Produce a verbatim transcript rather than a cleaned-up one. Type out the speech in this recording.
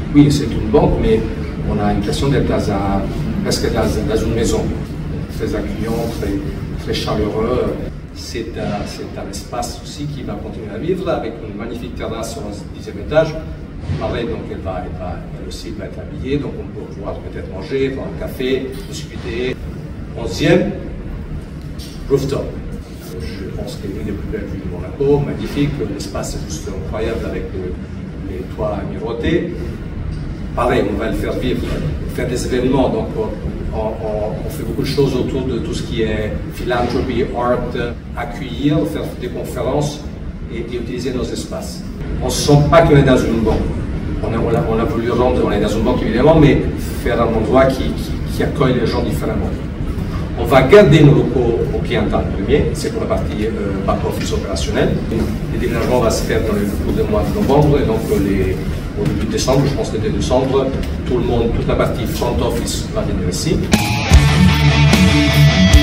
Oui, c'est une banque, mais on a l'impression d'être dans un, presque dans, dans une maison. Très accueillant, très, très chaleureux. C'est un, un espace aussi qui va continuer à vivre avec une magnifique terrasse sur le dixième étage. Pareil, donc elle, va, elle, va, elle aussi va être habillée, donc on peut pouvoir peut-être manger, boire un café, discuter. Onzième, rooftop. Je pense qu'elle est l'une des plus belles vues de Monaco, magnifique, l'espace est juste incroyable avec le, les toits amirautés. Pareil, on va le faire vivre, faire des événements, donc on, on, on fait beaucoup de choses autour de tout ce qui est philanthropy, art, accueillir, faire des conférences et, et utiliser nos espaces. On ne se sent pas qu'on est dans une banque. On a, on, a, on a voulu rendre, on est dans une banque évidemment, mais faire un endroit qui, qui, qui accueille les gens différemment. On va garder nos locaux au Pianta premier, c'est pour la partie euh, back-office opérationnel. Le déménagement va se faire dans le cours du mois de novembre, et donc les, au début de décembre, je pense que début décembre, tout le monde, toute la partie front office va venir ici.